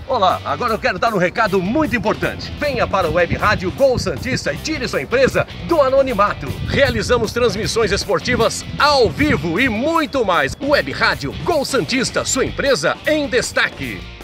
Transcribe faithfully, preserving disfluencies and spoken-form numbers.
Olá, agora eu quero dar um recado muito importante. Venha para o Web Rádio Gol Santista e tire sua empresa do anonimato. Realizamos transmissões esportivas ao vivo e muito mais. Web Rádio Gol Santista, sua empresa em destaque.